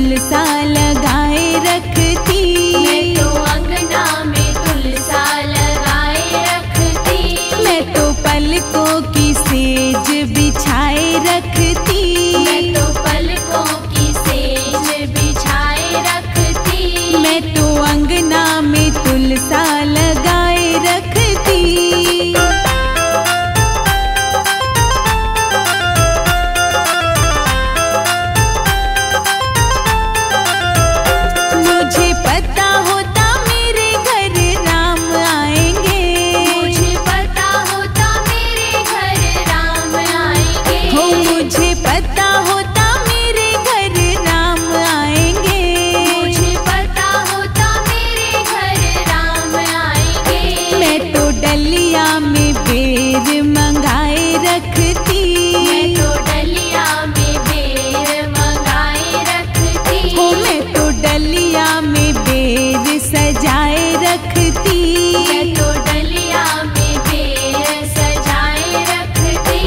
तुलसा लगाए रखती, मैं तो अंगना में तुलसा लगाए रखती, मैं तो पलकों की सेज बिछाए रखती, मैं तो पलकों की सेज बिछाए रखती, मैं तो अंगना में तुलसा लगाए रखती। मुझे पता होता मेरे घर राम आएंगे, मुझे पता होता मेरे घर राम आएंगे, हो मुझे पता होता मेरे घर राम आएंगे, मुझे पता होता मेरे घर राम आएंगे, मैं तो डलिया में बेर मंगाए रखती, मैं तो डलिया में बेर मंगाए रखती, हो मैं तो डलिया में बेर सजाए रखती, मैं तो डलिया में बेर सजाए रखती।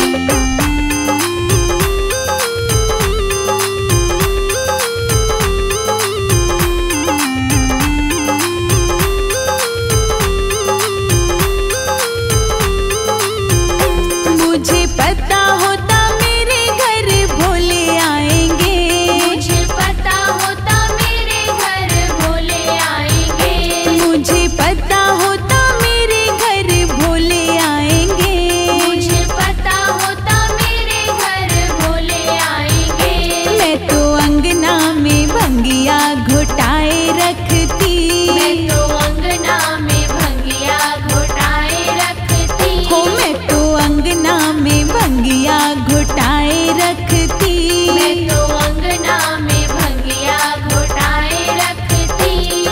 मुझे पता होता मेरे घर भोले आएंगे, मुझे पता होता मेरे घर भोले आएंगे, मुझे पता होता मेरे घर भोले आएंगे, मुझे पता होता मेरे घर भोले आएंगे, मैं तो अंगना में भंगिया घुटाए रखती, मैं तो अंगना में भंगिया घोटाए रखती, हो मैं तो अंगना में भंगिया घुटाए रखती, मैं तो अंगना में भंगिया घोटाए रखती।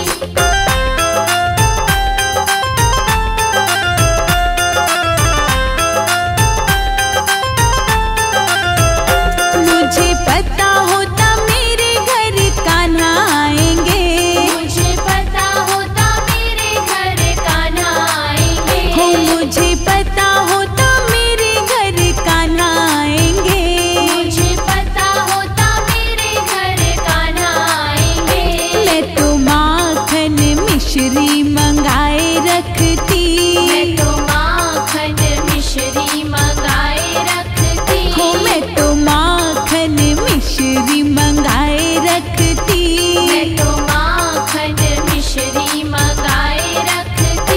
मुझे पता होता मेरे घर कान्हा आएंगे, मुझे पता होता मेरे घर कान्हा आएंगे, हो मुझे पता होता मेरे घर कान्हा आएंगे, मुझे पता होता मेरे घर कान्हा आएंगे, मैं तो माखन मिश्री मंगाए रखती, मैं तो माखन मिश्री मंगाए रखती, हो मैं तो माखन मिश्री मंगाए रखती, मैं तो माखन मिश्री मंगाए रखती।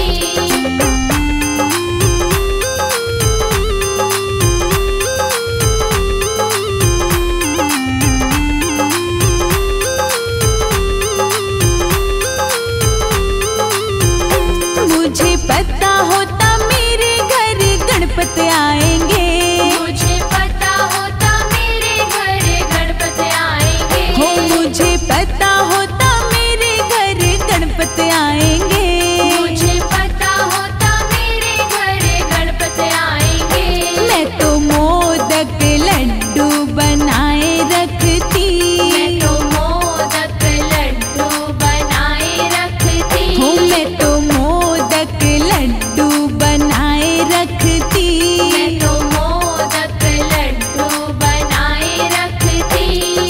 मुझे पता होता मेरे घर गणपत आएंगे, मुझे पता होता मेरे घर गणपति आएंगे, हो मुझे पता होता मेरे घर गणपत आएंगे, मुझे पता होता मेरे घर गणपति आएंगे, मैं तो मोदक लड्डू बनाए रखती, मैं तो मोदक लड्डू बनाए रखती, हो मैं तो मोदक लड्डू बनाए रखती, मैं तो मोदक लड्डू बनाए रखती।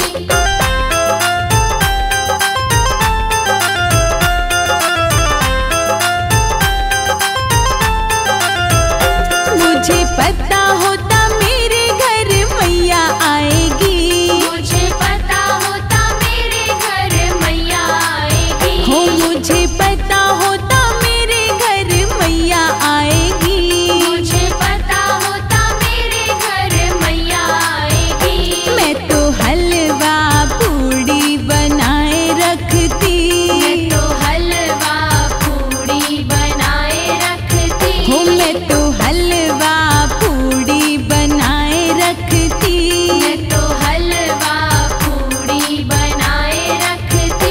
मुझे पता होता मेरे घर मैया आएगी, मुझे पता होता मेरे घर मैया आएगी, हो मुझे पता होता मेरे घर मैया आएगी, मुझे पता होता मेरे घर मैया आएगी, मैं तो हलवा पूड़ी बनाए रखती, मैं तो हलवा पूड़ी बनाए रखती, हो मैं तो हलवा पूड़ी बनाए रखती, मैं तो हलवा पूड़ी बनाए रखती।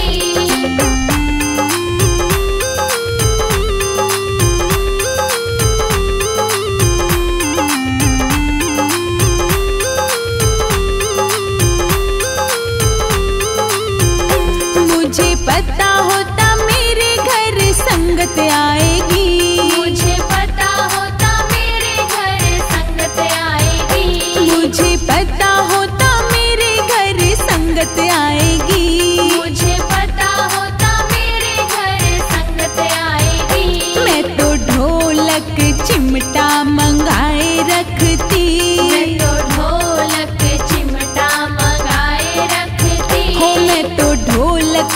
मुझे पता होता मेरे घर संगत आएगी, मुझे पता होता मेरे घर संगत आएगी, मुझे पता होता मेरे घर संगत आएगी,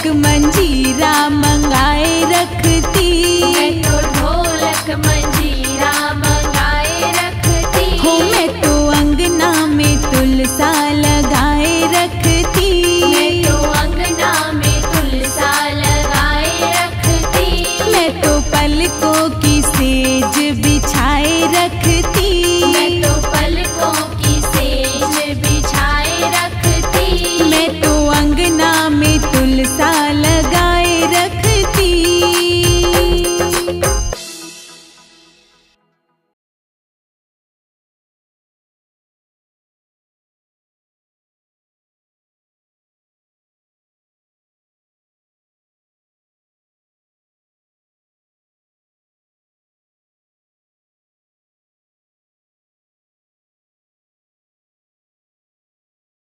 मंजीरा।